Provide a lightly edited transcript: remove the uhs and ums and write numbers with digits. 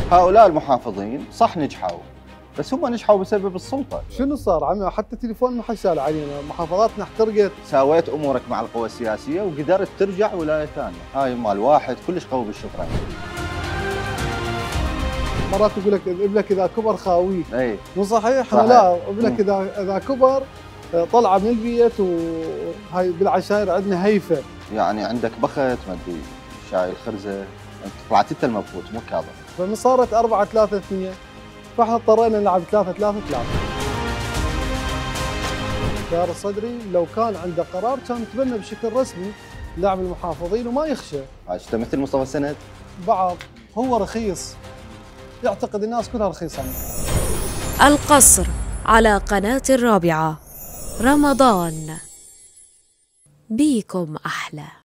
هؤلاء المحافظين صح نجحوا، بس هم نجحوا بسبب السلطة. شنو صار عمي؟ حتى تليفون ما حد سال علينا، محافظاتنا احترقت. ساويت أمورك مع القوى السياسية وقدرت ترجع ولاية ثانية، هاي مال واحد كلش قوي بالشطرنج. مرات يقول لك ابنك اذا كبر خاويه. اي مو صحيح؟ صحيح. لا، ابنك اذا كبر طلع من البيت. وهاي بالعشاير عندنا هيفه. يعني عندك بخت ما ادري شايل خرزة، انت طلعت انت المبهوت مو كاظم. فمن صارت 4-3-2 فاحنا اضطرينا نلعب 3-3-3. خيار الصدري لو كان عنده قرار كان يتبنى بشكل رسمي لاعب المحافظين وما يخشى. انت مثل مصطفى سند. بعض هو رخيص، يعتقد الناس كلها رخيصه. القصر على قناة الرابعة. رمضان بيكم أحلى.